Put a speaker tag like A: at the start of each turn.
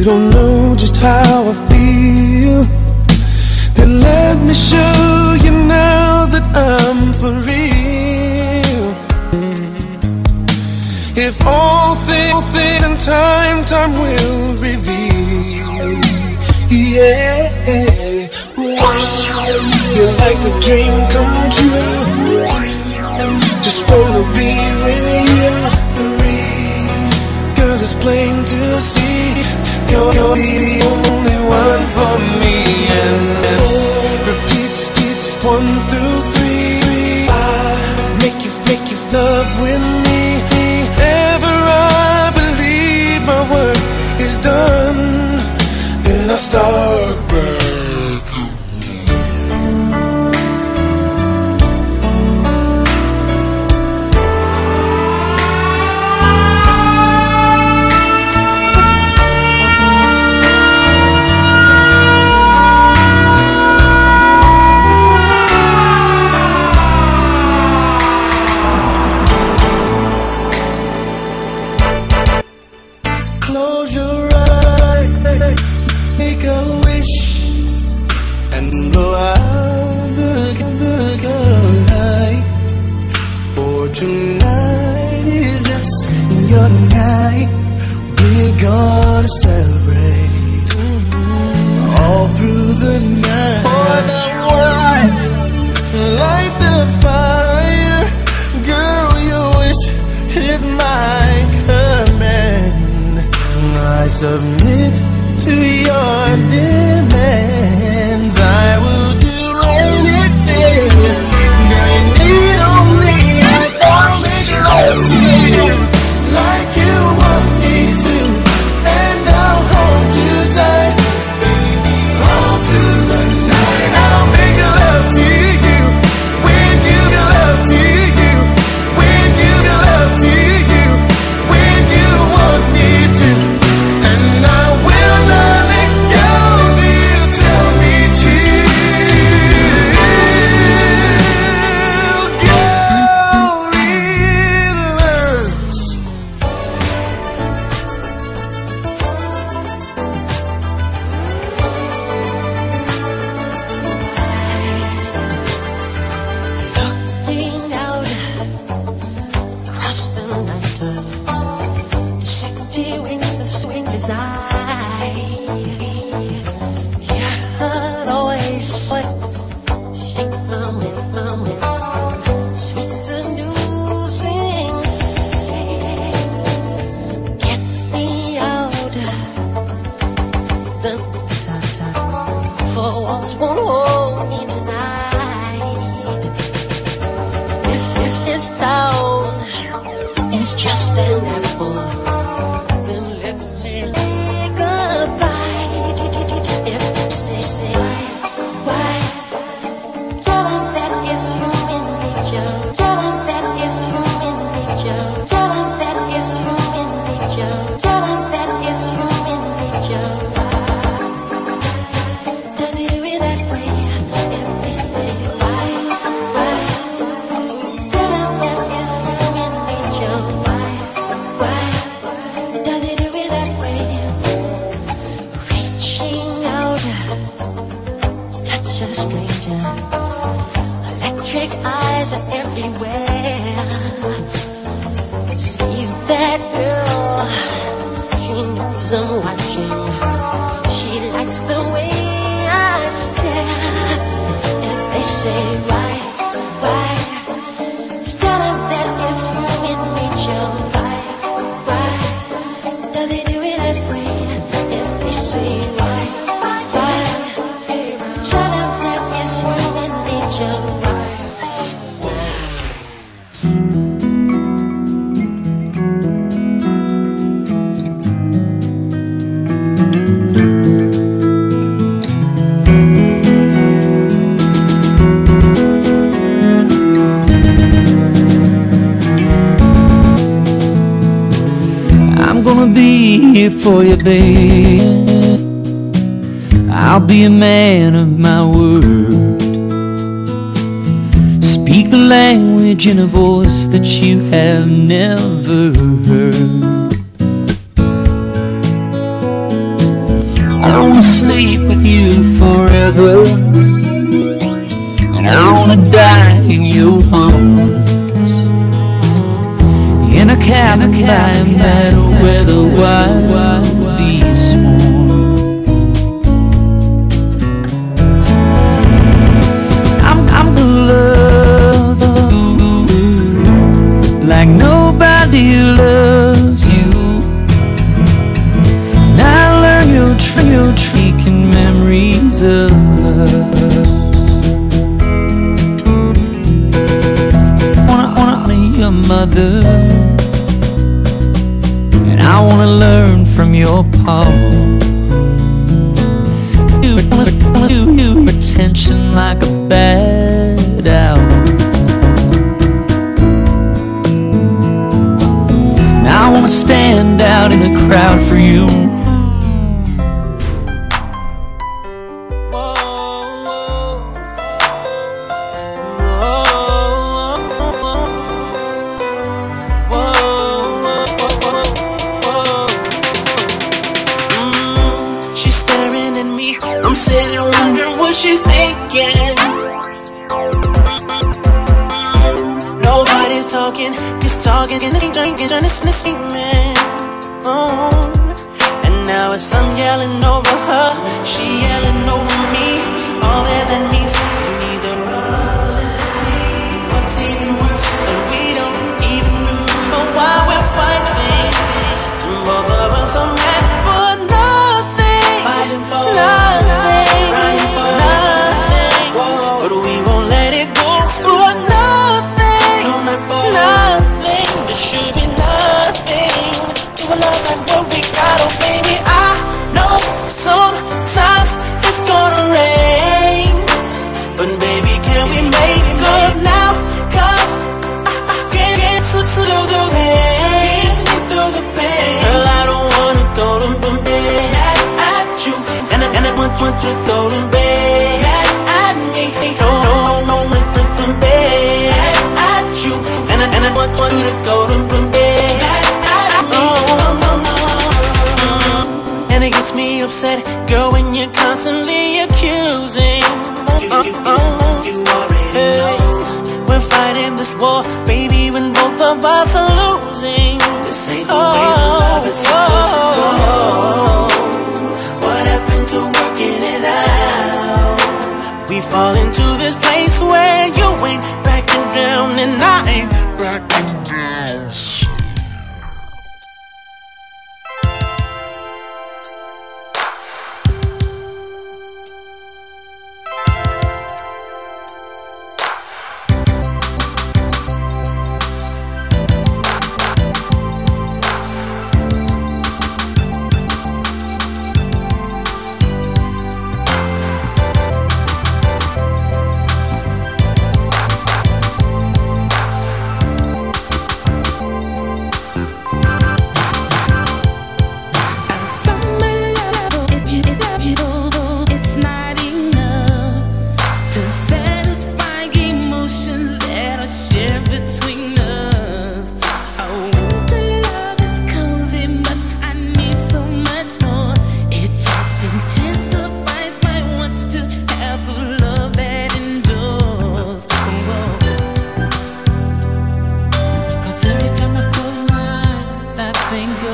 A: don't know just how I feel, then let me show you now that I'm for real. If all things in time will reveal. Yeah, you're like a dream come true. Just wanna be with you. Girl, it's plain to see you're the only one for me. And repeat skits 1 through 3. I make you love with me. Ever I believe my work is done, then I start back. Close your eyes, make a wish, and blow out the light. For tonight is just your night. We're gonna celebrate all through the night. Pour the wine, light the fire. Girl, your wish is my command. I submit to your demands. I will do anything. Girl, you need only eyes. I'll make love to you like you want me to, and I'll hold you tight, baby, all through the night. I'll make love to you when you get love to you, when you get love to you, when you want me to. And I will not let go till you tell me to. Go relax.
B: Looking out across the night, city wings to swing his eye. Hear her voice shake my wind, sweet seducing, say, get me out the for walls won't hold me tonight. If this town is just an apple, then let me take a bite. If they say why, tell them that it's human nature. Tell them that it's human nature. Tell them that it's human nature. Tell them that it's human nature. Does he do it that way? If they say why, tell them that it's human nature. Why does he do it that way? Reaching out, touch a stranger. Electric eyes are everywhere. See that girl, she knows I'm watching. She likes the way I stare. If they say why, tell them that it's human nature. Why does he do it that way? If they say why, tell them that it's human nature.
C: I'm gonna be here for you, babe. I'll be a man of my word. Speak the language in a voice that you have never heard. sleep with you forever, and I wanna die in your arms, in a cabin by a meadow where the wild bees swarm. I'm gonna love you like nobody loves you, and I learn your trick and memories of us. I wanna be your mother, and I wanna learn from your paw. You wanna do your attention like a bad owl. And I wanna stand out in the crowd for you.
A: I'm sitting wondering what she's thinking. Nobody's talking, just talking and drinking, trying to screaming. Oh, and now it's I'm yelling over her, she yelling over me. All that means to neither. What's even worse, and we don't even remember why we're fighting. So both of us are mad for nothing, fighting for nothing. Want to go to bed at me, no, bed at you, and I want you to go to bed at me. And it gets me upset, girl, when you're constantly accusing. You already know we're fighting this war, baby, when both of us are losing. This ain't the way the love is supposed to go. What happened to working it out? We fall into this place where you ain't backing down and I ain't backing down.
C: Think